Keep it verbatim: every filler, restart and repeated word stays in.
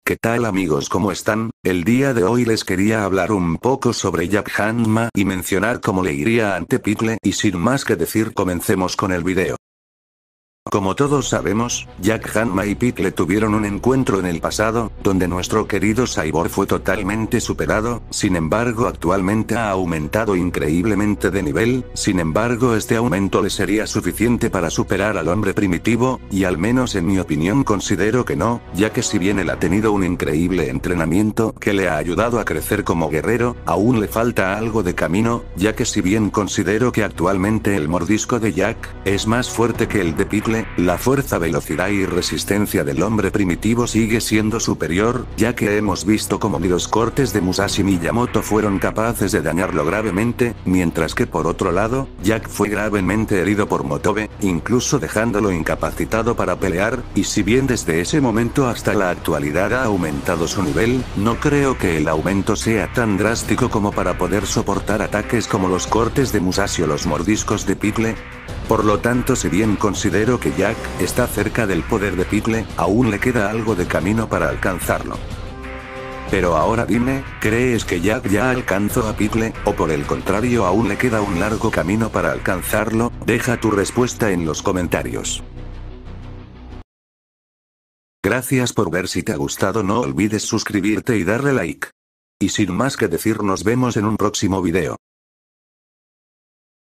¿Qué tal amigos? ¿Cómo están? El día de hoy les quería hablar un poco sobre Jack Hanma y mencionar cómo le iría ante Pickle y sin más que decir comencemos con el video. Como todos sabemos, Jack Hanma y Pickle tuvieron un encuentro en el pasado, donde nuestro querido Cyborg fue totalmente superado, sin embargo actualmente ha aumentado increíblemente de nivel, sin embargo este aumento le sería suficiente para superar al hombre primitivo, y al menos en mi opinión considero que no, ya que si bien él ha tenido un increíble entrenamiento que le ha ayudado a crecer como guerrero, aún le falta algo de camino, ya que si bien considero que actualmente el mordisco de Jack es más fuerte que el de Pickle, la fuerza, velocidad y resistencia del hombre primitivo sigue siendo superior, ya que hemos visto como ni los cortes de Musashi Miyamoto fueron capaces de dañarlo gravemente, mientras que por otro lado, Jack fue gravemente herido por Motobe, incluso dejándolo incapacitado para pelear, y si bien desde ese momento hasta la actualidad ha aumentado su nivel, no creo que el aumento sea tan drástico como para poder soportar ataques como los cortes de Musashi o los mordiscos de Pickle. Por lo tanto, si bien considero que Jack está cerca del poder de Pickle, aún le queda algo de camino para alcanzarlo. Pero ahora dime, ¿crees que Jack ya alcanzó a Pickle, o por el contrario aún le queda un largo camino para alcanzarlo? Deja tu respuesta en los comentarios. Gracias por ver. Si te ha gustado no olvides suscribirte y darle like. Y sin más que decir, nos vemos en un próximo video.